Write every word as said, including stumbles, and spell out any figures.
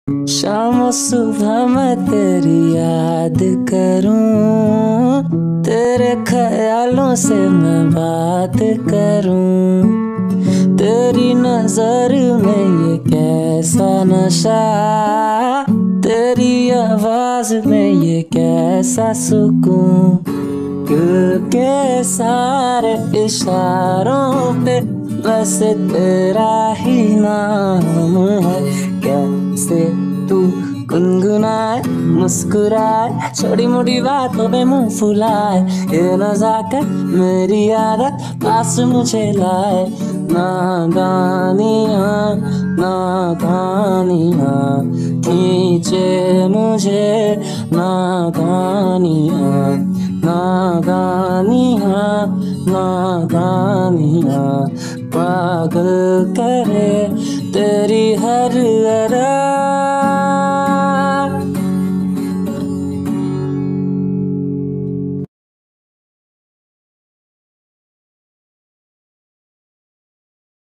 शाम सुबह मैं तेरी याद करूं, तेरे ख्यालों से मैं बात करूं। तेरी नजर में ये कैसा नशा, तेरी आवाज में ये कैसा सुकून। दिल के सारे इशारों पे बस तेरा ही नाम है। कैसे तू गुनगुनाए मुस्कुराए, छोटी मोटी बातों पे मुंह फुलाए। ये नजाकत मेरी आदत पास मुझे लाए। नादानियाँ नादानियाँ खींचे मुझे, नादानियाँ नादानियाँ नादानियाँ पागल करे तेरी हर अदा।